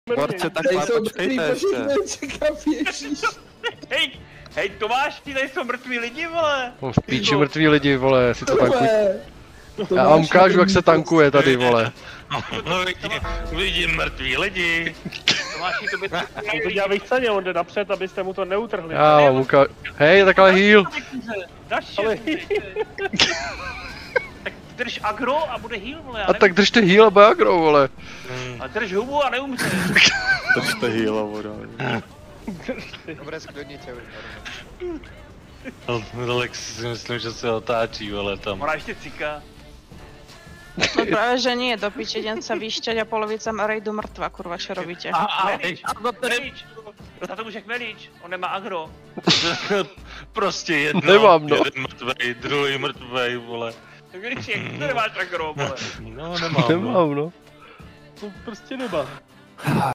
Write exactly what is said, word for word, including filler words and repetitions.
Borče, tak Nejsou počkejte mrtví, ještě. počkejte, čekám, ježíš. Hej, hej Tomáš, ty nejsou mrtví lidi, vole. No, v píči mrtví lidi, vole, si to tankuj. To Já vám ukážu, jak se tankuje tady, vole. No, vidím, vidím mrtví lidi. Tomáši, to by to On to dělá vychceně, on jde napřed, abyste mu to neutrhli. Já vám ukážu. Hej, takhle heal. Ale... Tak drž agro a bude heal, vole. A tak držte heal a bagro, vole. A drž hubu a neumře. Držte heal, voda. Dobré, sklidnice už. Lex si myslím, že se otáčí, vole, tam. Ona ještě cika. No práve, že nie, do piče idem sa vyšťať a polovica rejdu mŕtva, kurva, čo robíte? A, a, Melič, za to může Melič, on nemá agro. Prostě jedno, Nemám, no. jeden mrtvej, druhý mrtvej, vole. Tak Melič, jak to nemáš agro, vole. No, nemám, no. Nemám, no. To prostě nemá.